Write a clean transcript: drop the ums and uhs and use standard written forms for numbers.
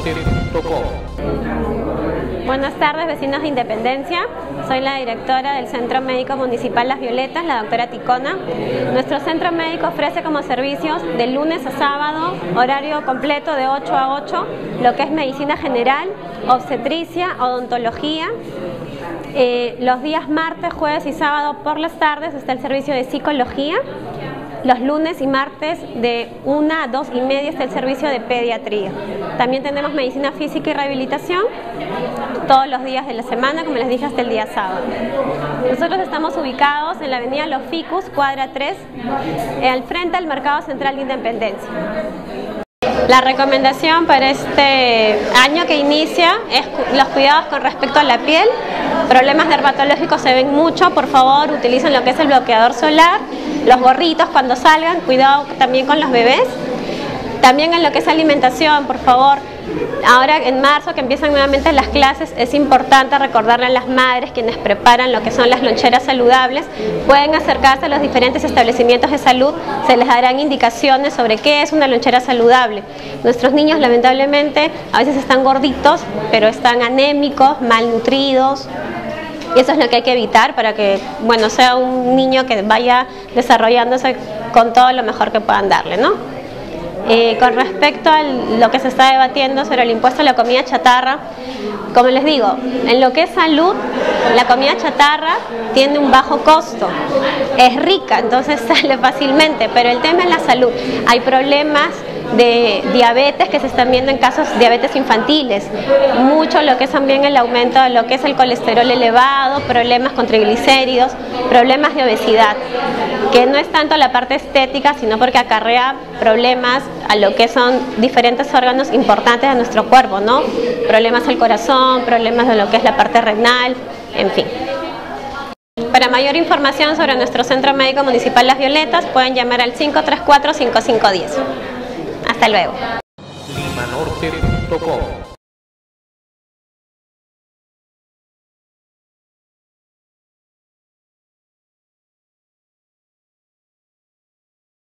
limanorte.com. Buenas tardes, vecinos de Independencia. Soy la directora del Centro Médico Municipal Las Violetas, la doctora Ticona. Nuestro centro médico ofrece como servicios de lunes a sábado, horario completo de 8 a 8, lo que es medicina general, obstetricia, odontología. Los días martes, jueves y sábado por las tardes está el servicio de psicología. Los lunes y martes de 1 a 2 y media está el servicio de pediatría. También tenemos medicina física y rehabilitación todos los días de la semana, como les dije, hasta el día sábado. Nosotros estamos ubicados en la avenida Los Ficus, cuadra 3, al frente del Mercado Central de Independencia. La recomendación para este año que inicia es los cuidados con respecto a la piel. Problemas dermatológicos se ven mucho, por favor utilicen lo que es el bloqueador solar, los gorritos cuando salgan, cuidado también con los bebés. También en lo que es alimentación, por favor, ahora en marzo que empiezan nuevamente las clases, es importante recordarle a las madres quienes preparan lo que son las loncheras saludables, pueden acercarse a los diferentes establecimientos de salud, se les darán indicaciones sobre qué es una lonchera saludable. Nuestros niños lamentablemente a veces están gorditos, pero están anémicos, malnutridos. Y eso es lo que hay que evitar para que, bueno, sea un niño que vaya desarrollándose con todo lo mejor que puedan darle, ¿no? Con respecto a lo que se está debatiendo sobre el impuesto a la comida chatarra, como les digo, en lo que es salud, la comida chatarra tiene un bajo costo, es rica, entonces sale fácilmente, pero el tema es la salud. Hay problemas de diabetes que se están viendo en casos de diabetes infantiles, mucho lo que es también el aumento de lo que es el colesterol elevado, problemas con triglicéridos, problemas de obesidad, que no es tanto la parte estética, sino porque acarrea problemas a lo que son diferentes órganos importantes de nuestro cuerpo, ¿no? Problemas al corazón, problemas de lo que es la parte renal, en fin. Para mayor información sobre nuestro Centro Médico Municipal Las Violetas, pueden llamar al 534-5510. Hasta luego. limanorte.com